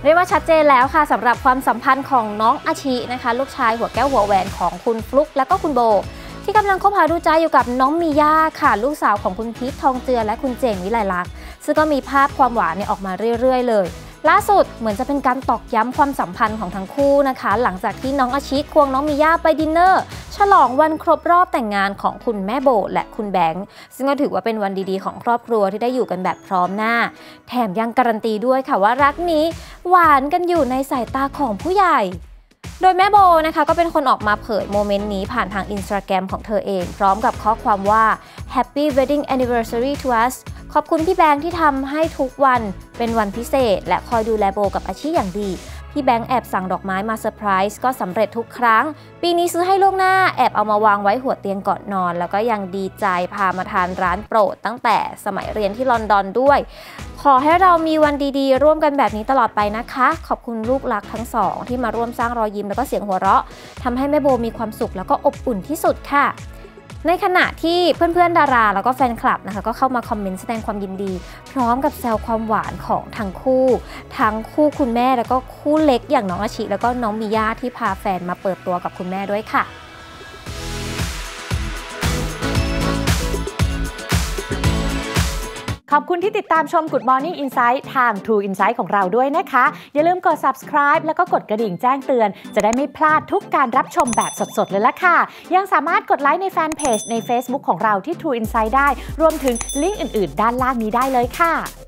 เรียกว่าชัดเจนแล้วค่ะสำหรับความสัมพันธ์ของน้องอาชินะคะลูกชายหัวแก้วหัวแหวนของคุณฟลุ๊กและก็คุณโบที่กำลังคบหาดูใจอยู่กับน้องมีย่าค่ะลูกสาวของคุณพีททองเจือและคุณเจงวิไลลักษณ์ซึ่งก็มีภาพความหวานออกมาเรื่อยๆเลยล่าสุดเหมือนจะเป็นการตอกย้ำความสัมพันธ์ของทั้งคู่นะคะหลังจากที่น้องอาชิควงน้องมีย่าไปดินเนอร์ฉลองวันครบรอบแต่งงานของคุณแม่โบและคุณแบงค์ซึ่งก็ถือว่าเป็นวันดีๆของครอบครัวที่ได้อยู่กันแบบพร้อมหน้าแถมยังการันตีด้วยค่ะว่ารักนี้หวานกันอยู่ในสายตาของผู้ใหญ่โดยแม่โบนะคะก็เป็นคนออกมาเผยโมเมนต์นี้ผ่านทาง Instagram ของเธอเองพร้อมกับข้อความว่า Happy Wedding Anniversary to us ขอบคุณพี่แบงค์ที่ทำให้ทุกวันเป็นวันพิเศษและคอยดูแลโบกับอาชีพอย่างดีพี่แบงค์แอบสั่งดอกไม้มาเซอร์ไพรส์ก็สำเร็จทุกครั้งปีนี้ซื้อให้ล่วงหน้าแอบเอามาวางไว้หัวเตียงก่อนนอนแล้วก็ยังดีใจพามาทานร้านโปรดตั้งแต่สมัยเรียนที่ลอนดอนด้วยขอให้เรามีวันดีๆร่วมกันแบบนี้ตลอดไปนะคะขอบคุณลูกรักทั้งสองที่มาร่วมสร้างรอยยิ้มแล้วก็เสียงหัวเราะทำให้แม่โบมีความสุขแล้วก็อบอุ่นที่สุดค่ะในขณะที่เพื่อนๆดาราแล้วก็แฟนคลับนะคะก็เข้ามาคอมเมนต์แสดงความยินดีพร้อมกับแซวความหวานของทั้งคู่คุณแม่แล้วก็คู่เล็กอย่างน้องอาชิแล้วก็น้องมิย่าที่พาแฟนมาเปิดตัวกับคุณแม่ด้วยค่ะขอบคุณที่ติดตามชม Good Morning Insight ทาง True Insight ของเราด้วยนะคะอย่าลืมกด subscribe แล้วก็กดกระดิ่งแจ้งเตือนจะได้ไม่พลาดทุกการรับชมแบบสดๆเลยล่ะค่ะยังสามารถกดไลค์ในแฟนเพจใน Facebook ของเราที่ True Insight ได้รวมถึงลิงก์อื่นๆด้านล่างนี้ได้เลยค่ะ